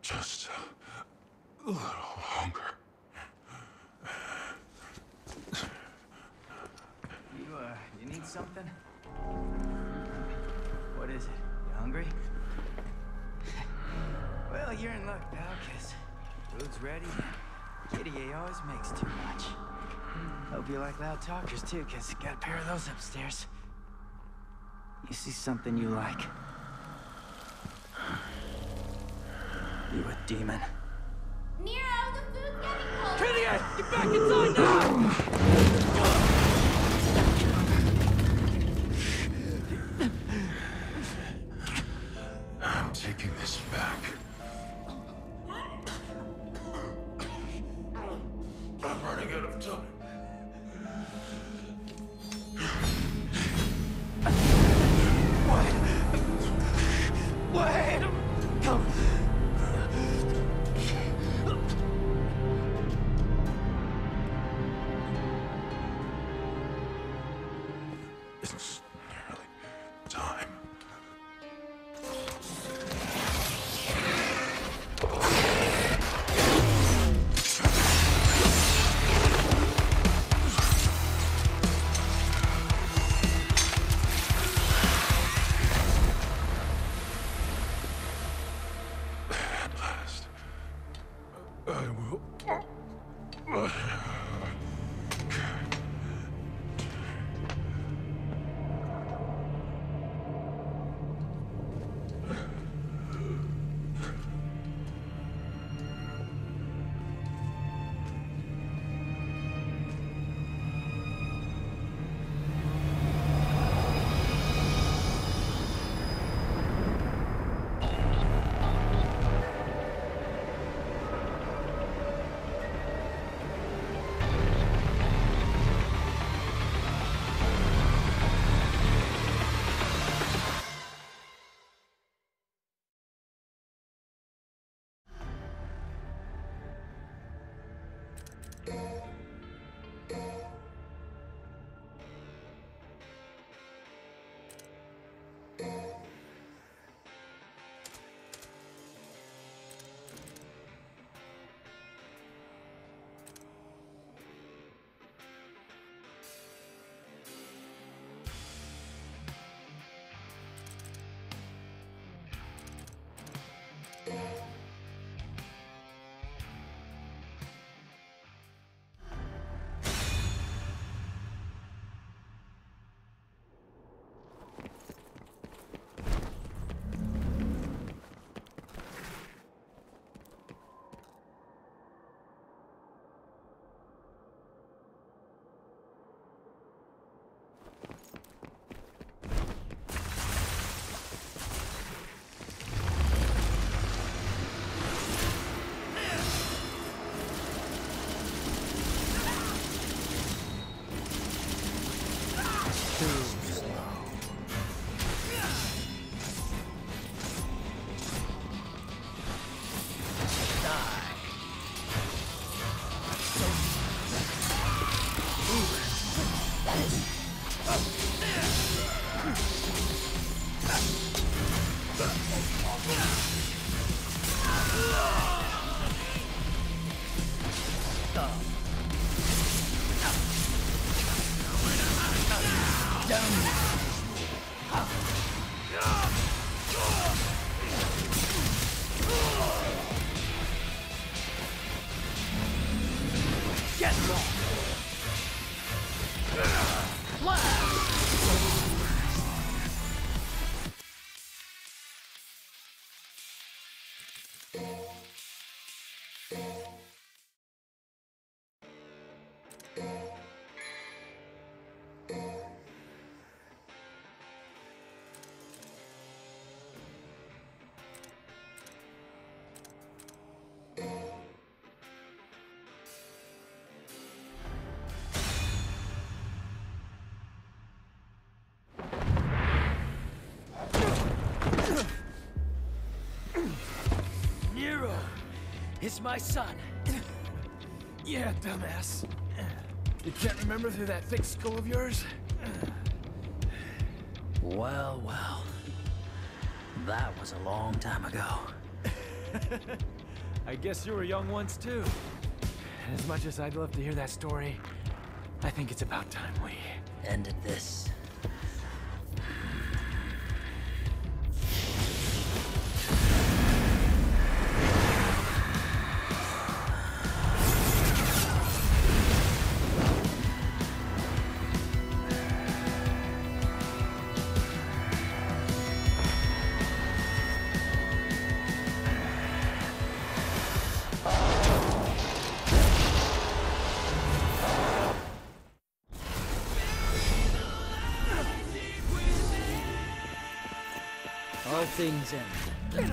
Just a little longer. You need something? What is it? You hungry? Well, you're in luck, pal, 'cause food's ready. Kitty A always makes too much. Hope you like loud talkers, too, 'cause got a pair of those upstairs. You see something you like? You a demon. Nero, the food's getting cold! Kitty A! Get back inside now! I'm taking this back. I'm running out of time. Wait! Come! It's nearly time. At last, I will. It's my son. Yeah, dumbass. You can't remember through that thick skull of yours? Well, well. That was a long time ago. I guess you were young once too. As much as I'd love to hear that story, I think it's about time we ended this. All things end.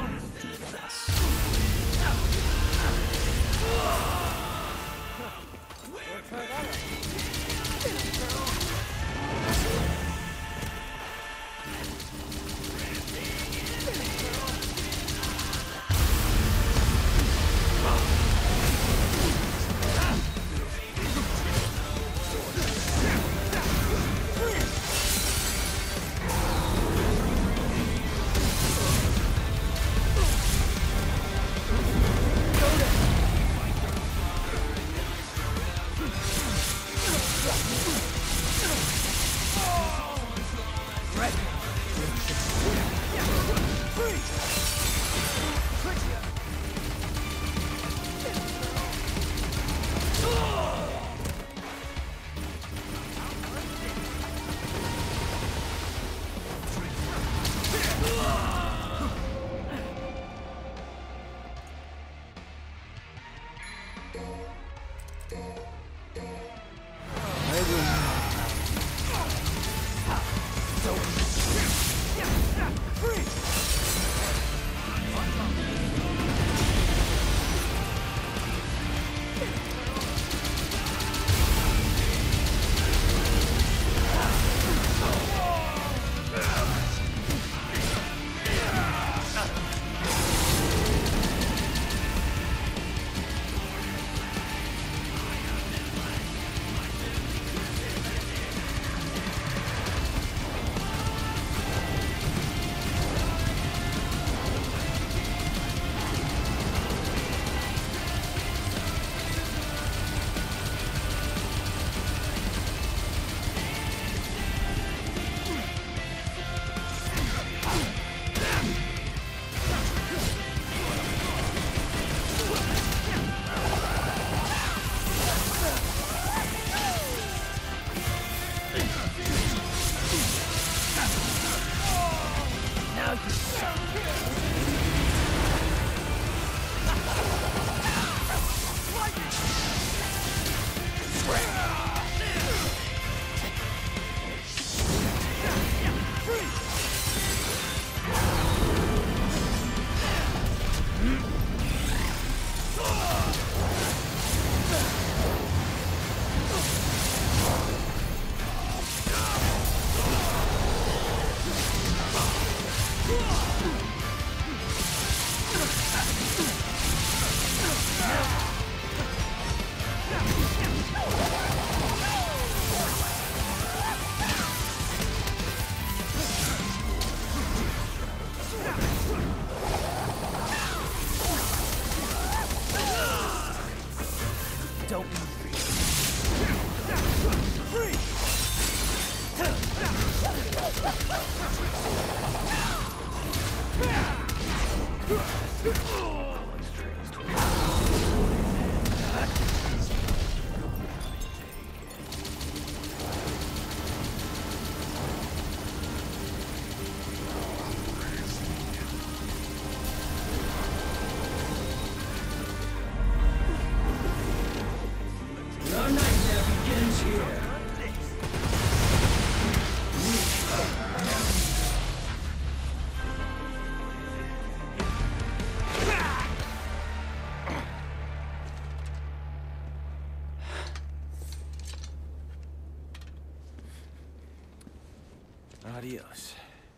Adios.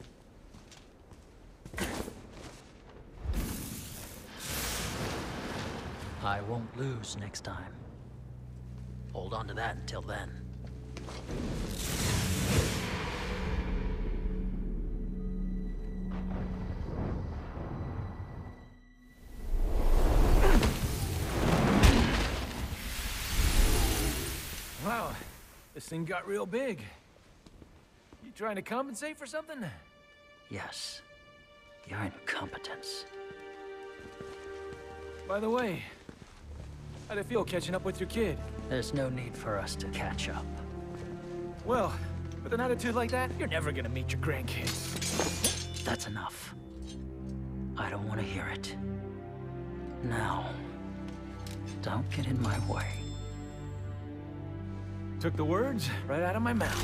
I won't lose next time. Hold on to that until then. This thing got real big. You trying to compensate for something? Yes. Your incompetence. By the way, how'd it feel catching up with your kid? There's no need for us to catch up. Well, with an attitude like that, you're never gonna meet your grandkids. That's enough. I don't want to hear it. Now, don't get in my way. Took the words right out of my mouth.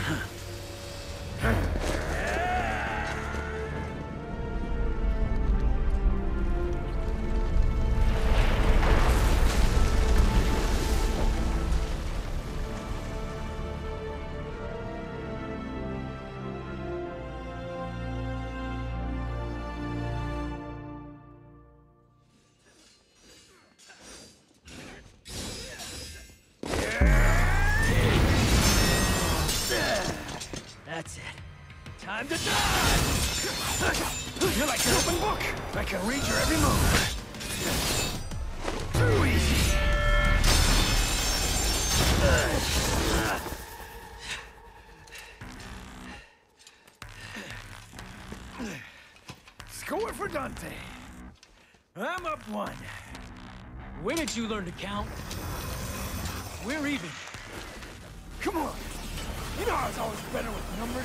That's it. Time to die! You're like an open book. I can read your every move. Too easy. Score for Dante. I'm up 1. When did you learn to count? We're even. Come on. You know I was always better with numbers.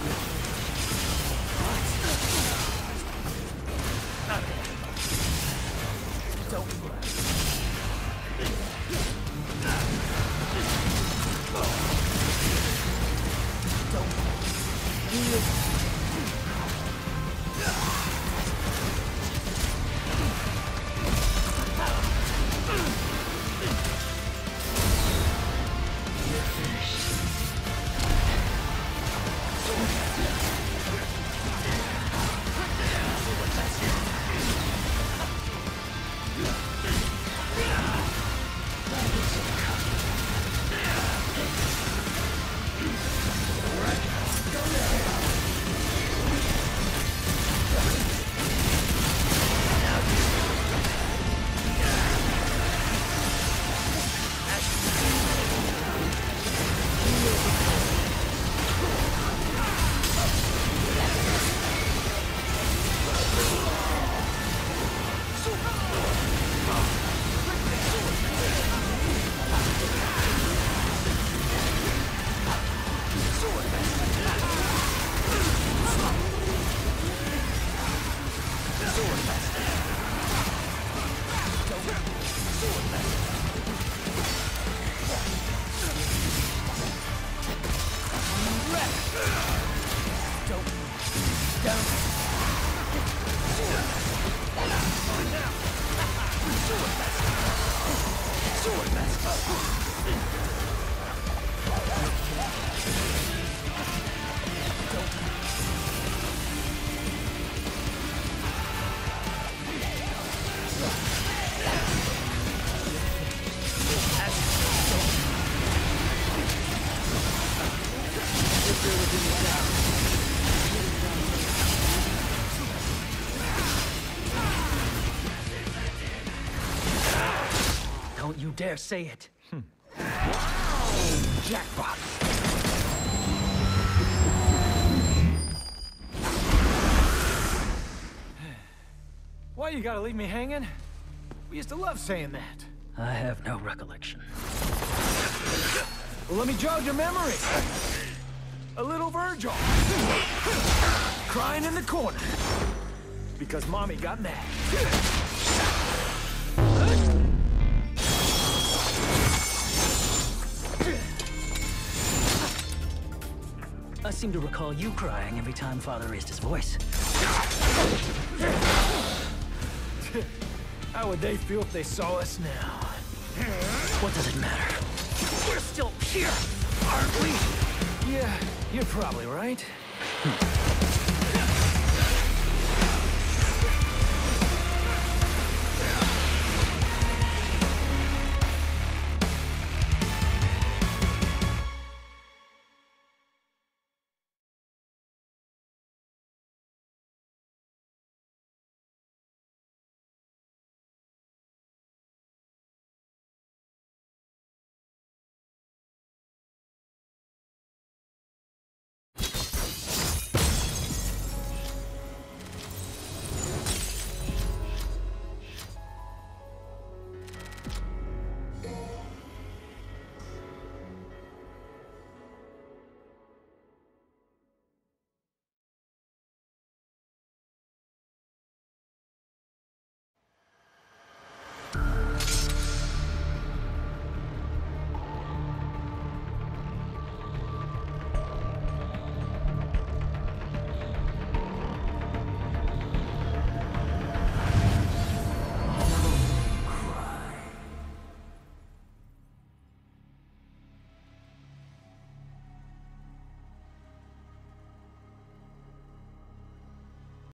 Don't worry. Don't you dare say it. Jackpot. Why you gotta leave me hanging? We used to love saying that. I have no recollection. Well, let me jog your memory. A little Virgil. Crying in the corner. Because Mommy got mad. I seem to recall you crying every time Father raised his voice. How would they feel if they saw us now? What does it matter? We're still here, aren't we? Yeah, you're probably right.